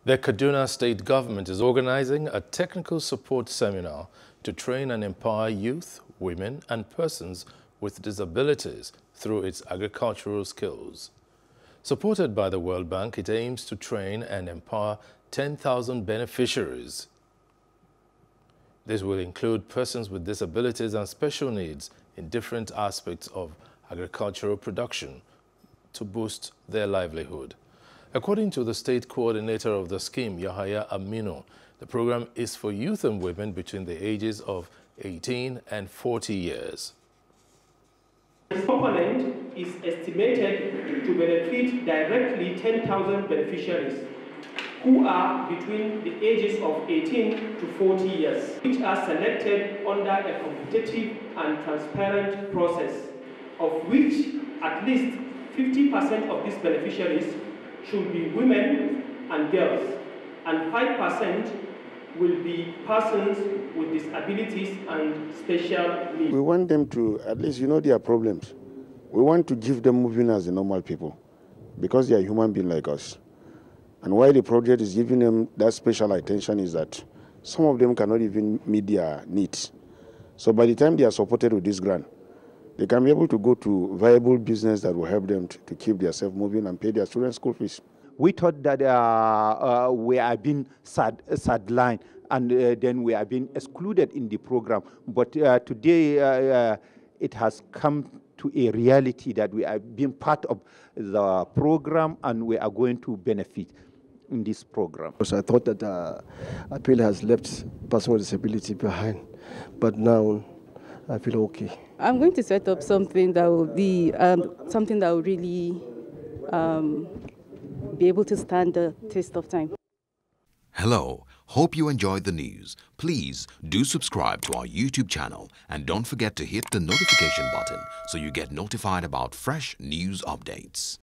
The Kaduna State Government is organizing a technical support seminar to train and empower youth, women, and persons with disabilities through its agricultural skills. Supported by the World Bank, it aims to train and empower 10,000 beneficiaries. This will include persons with disabilities and special needs in different aspects of agricultural production to boost their livelihood. According to the state coordinator of the scheme, Yahaya Aminu, the program is for youth and women between the ages of 18 and 40 years. This component is estimated to benefit directly 10,000 beneficiaries who are between the ages of 18 to 40 years, which are selected under a competitive and transparent process, of which at least 50% of these beneficiaries should be women and girls, and 5% will be persons with disabilities and special needs. We want them to at least their problems. We want to give them moving as the normal people because they are human beings like us. And why the project is giving them that special attention is that some of them cannot even meet their needs. So by the time they are supported with this grant, they can be able to go to viable business that will help them to keep themselves moving and pay their children's school fees. We thought that we are being sidelined and then we are being excluded in the program. But today it has come to a reality that we are being part of the program and we are going to benefit in this program. So I thought that APEL has left personal disability behind, but now I feel okay. I'm going to set up something that will be something that will really be able to stand the test of time. Hello, hope you enjoyed the news. Please do subscribe to our YouTube channel and don't forget to hit the notification button so you get notified about fresh news updates.